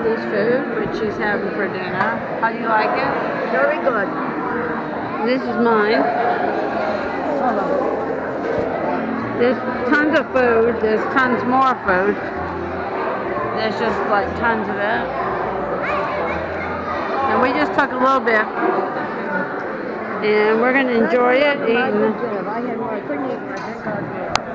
Chinese food, which she's having for dinner. How do you like it? Very good. This is mine. There's tons of food. There's tons more food. There's just like tons of it. And we just took a little bit. And we're going to enjoy it. I had more. I couldn't eat more.